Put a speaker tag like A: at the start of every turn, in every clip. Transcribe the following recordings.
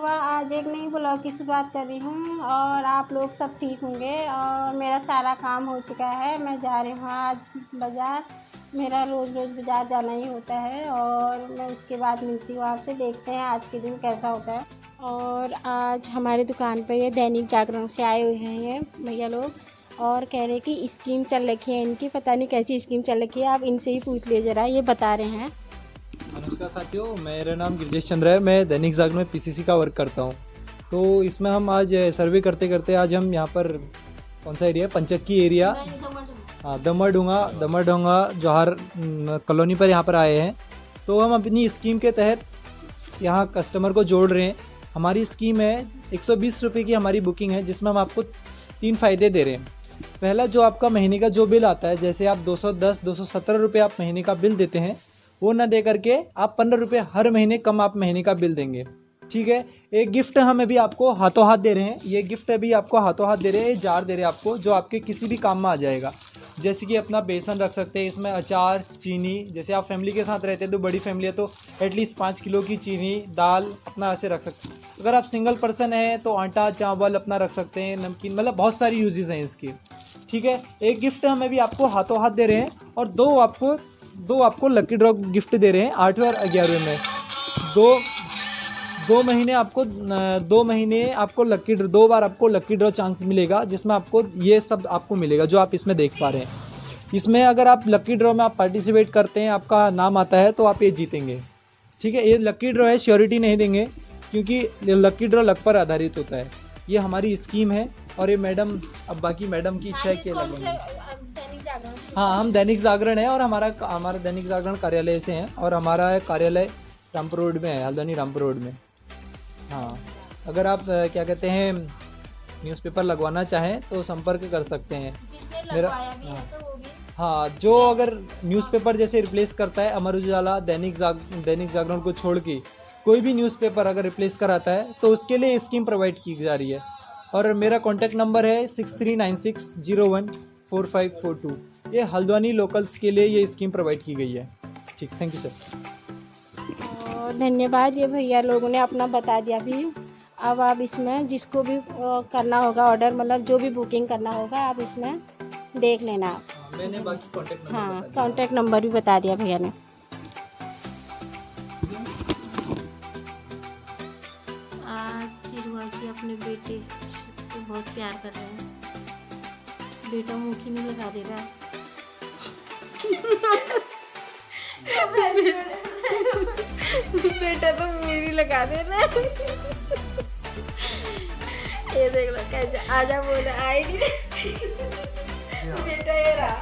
A: आज एक नई ब्लॉग की शुरुआत कर रही हूँ और आप लोग सब ठीक होंगे। और मेरा सारा काम हो चुका है, मैं जा रही हूँ आज बाज़ार। मेरा रोज़ रोज़ बाज़ार जाना ही होता है और मैं उसके बाद मिलती हूँ आपसे। देखते हैं आज के दिन कैसा होता है। और आज हमारी दुकान पर ये दैनिक जागरण से आए हुए हैं ये भैया लोग और कह रहे कि स्कीम चल रखी है इनकी, पता नहीं कैसी स्कीम चल रखी है। आप इनसे ही पूछ लीजिए ज़रा, ये बता रहे हैं।
B: नमस्कार साथियों, मेरा नाम गिरजेश चंद्र है। मैं दैनिक जागरण में पीसीसी का वर्क करता हूँ। तो इसमें हम आज सर्वे करते करते आज हम यहाँ पर कौन सा एरिया है, पंचक्की एरिया, हाँ दमरडोंगा जौहर कॉलोनी पर यहाँ पर आए हैं। तो हम अपनी स्कीम के तहत यहाँ कस्टमर को जोड़ रहे हैं। हमारी स्कीम है 120 रुपये की हमारी बुकिंग है, जिसमें हम आपको 3 फ़ायदे दे रहे हैं। पहला, जो आपका महीने का जो बिल आता है, जैसे आप 217 रुपये आप महीने का बिल देते हैं, वो ना दे करके आप 15 रुपये हर महीने कम आप महीने का बिल देंगे। ठीक है। एक गिफ्ट हम अभी आपको हाथों हाथ दे रहे हैं। ये गिफ्ट अभी आपको हाथों हाथ दे रहे हैं, ये जार दे रहे हैं आपको, जो आपके किसी भी काम में आ जाएगा। जैसे कि अपना बेसन रख सकते हैं इसमें, अचार, चीनी। जैसे आप फैमिली के साथ रहते हैं तो बड़ी फैमिली है तो एटलीस्ट 5 किलो की चीनी, दाल अपना ऐसे रख सकते हैं। अगर आप सिंगल पर्सन हैं तो आटा चावल अपना रख सकते हैं, नमकीन, मतलब बहुत सारी यूजेस हैं इसकी। ठीक है। एक गिफ्ट हम अभी आपको हाथों हाथ दे रहे हैं और दो आपको लकी ड्रॉ गिफ्ट दे रहे हैं 8वें और 11वें में। दो महीने आपको लकी ड्रॉ, 2 बार आपको लकी ड्रॉ चांस मिलेगा, जिसमें आपको ये सब आपको मिलेगा जो आप इसमें देख पा रहे हैं। इसमें अगर आप लकी ड्रॉ में आप पार्टिसिपेट करते हैं, आपका नाम आता है तो आप ये जीतेंगे। ठीक है। ये लकी ड्रॉ है, श्योरिटी नहीं देंगे क्योंकि लकी ड्रॉ लक पर आधारित होता है। ये हमारी स्कीम है और ये मैडम, अब बाकी मैडम की इच्छा है कि लगेंगे। हाँ, हम दैनिक जागरण है और हमारा दैनिक जागरण कार्यालय से हैं और हमारा कार्यालय रामपुर रोड में है, हल्द्वानी रामपुर रोड में। हाँ, अगर आप क्या कहते हैं न्यूज़पेपर लगवाना चाहें तो संपर्क कर सकते हैं। मेरा हाँ, जो अगर न्यूज़पेपर जैसे रिप्लेस करता है अमर उजाला, दैनिक जागरण को छोड़ के कोई भी न्यूज़पेपर अगर रिप्लेस कराता है तो उसके लिए स्कीम प्रोवाइड की जा रही है। और मेरा कॉन्टैक्ट नंबर है 6396014542। ये हल्द्वानी लोकल्स के लिए ये स्कीम प्रोवाइड की गई है। ठीक, थैंक यू सर।
A: और धन्यवाद, ये भैया लोगों ने अपना बता दिया भी। अब आप इसमें जिसको भी करना होगा ऑर्डर, मतलब जो भी बुकिंग करना होगा आप इसमें देख लेना आप।
B: मैंने बाकी कॉन्टैक्ट नंबर
A: हाँ, कॉन्टैक्ट नंबर भी बता दिया भैया ने। आज तिरुआ जी अपने बेटे को बहुत प्यार कर रहे हैं। बेटा मुखी नहीं लगा दे रहा है। बेटा तो मेरी लगा देना। ये देख लो कैसे आजा बोला आएगी। बेटा ये रहा।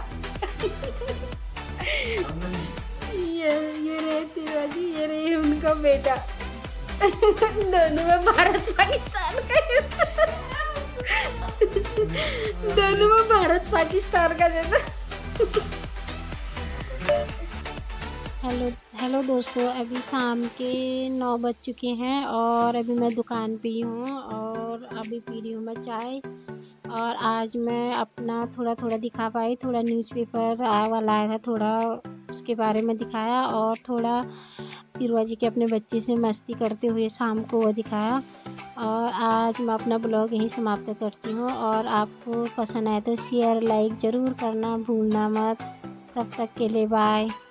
A: ये रहे तिवारी, ये रहे उनका बेटा। दोनों में भारत पाकिस्तान का दोनों में भारत पाकिस्तान का जैसा। हेलो दोस्तों, अभी शाम के 9 बज चुके हैं और अभी मैं दुकान पे ही हूँ और अभी पी रही हूँ मैं चाय। और आज मैं अपना थोड़ा दिखा पाई, थोड़ा न्यूज़पेपर वाला आया था, थोड़ा उसके बारे में दिखाया और थोड़ा तिरुआ जी के अपने बच्चे से मस्ती करते हुए शाम को वो दिखाया। और आज मैं अपना ब्लॉग यहीं समाप्त करती हूँ और आपको पसंद आए तो शेयर लाइक ज़रूर करना भूलना मत। तब तक के लिए बाय।